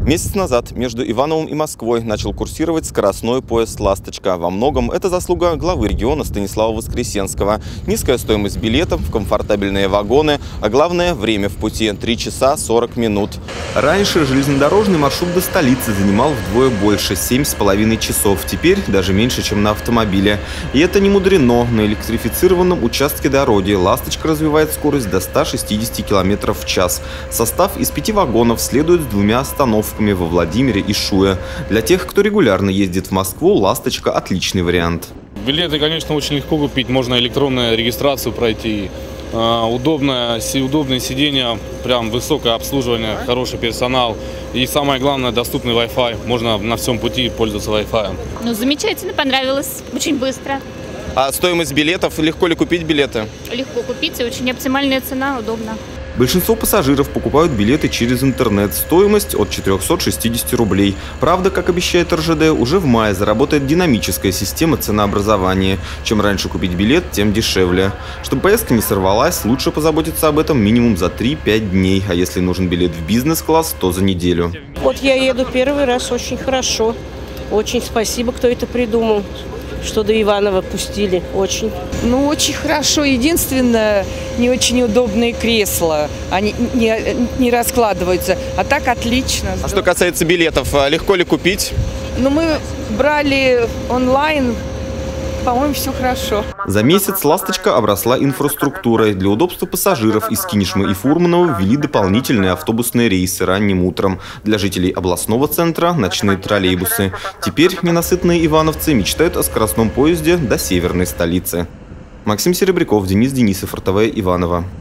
Месяц назад между Ивановым и Москвой начал курсировать скоростной поезд «Ласточка». Во многом это заслуга главы региона Станислава Воскресенского. Низкая стоимость билетов, комфортабельные вагоны, а главное – время в пути – 3 часа 40 минут. Раньше железнодорожный маршрут до столицы занимал вдвое больше – 7,5 часов. Теперь даже меньше, чем на автомобиле. И это не мудрено. На электрифицированном участке дороги «Ласточка» развивает скорость до 160 км в час. Состав из 5 вагонов следует с 2 остановками во Владимире и Шуе. Для тех, кто регулярно ездит в Москву, «Ласточка» – отличный вариант. Билеты, конечно, очень легко купить. Можно электронную регистрацию пройти. Удобные сиденья, прям высокое обслуживание, хороший персонал. И самое главное, доступный Wi-Fi. Можно на всем пути пользоваться Wi-Fi. Ну, замечательно, понравилось. Очень быстро. А стоимость билетов? Легко ли купить билеты? Легко купить, и очень оптимальная цена, удобно. Большинство пассажиров покупают билеты через интернет. Стоимость от 460 рублей. Правда, как обещает РЖД, уже в мае заработает динамическая система ценообразования. Чем раньше купить билет, тем дешевле. Чтобы поездка не сорвалась, лучше позаботиться об этом минимум за 3-5 дней. А если нужен билет в бизнес-класс, то за неделю. Вот я еду первый раз, очень хорошо. Очень спасибо, кто это придумал, что до Иванова пустили. Очень. Ну, очень хорошо. Единственное, не очень удобные кресла. Они не раскладываются. А так отлично. А что касается билетов, легко ли купить? Ну, мы брали онлайн. По-моему, все хорошо. За месяц «Ласточка» обросла инфраструктурой. Для удобства пассажиров из Кинешмы и Фурманова ввели дополнительные автобусные рейсы ранним утром. Для жителей областного центра – ночные троллейбусы. Теперь ненасытные ивановцы мечтают о скоростном поезде до северной столицы. Максим Серебряков, Денис Денисов, РТВ Иваново.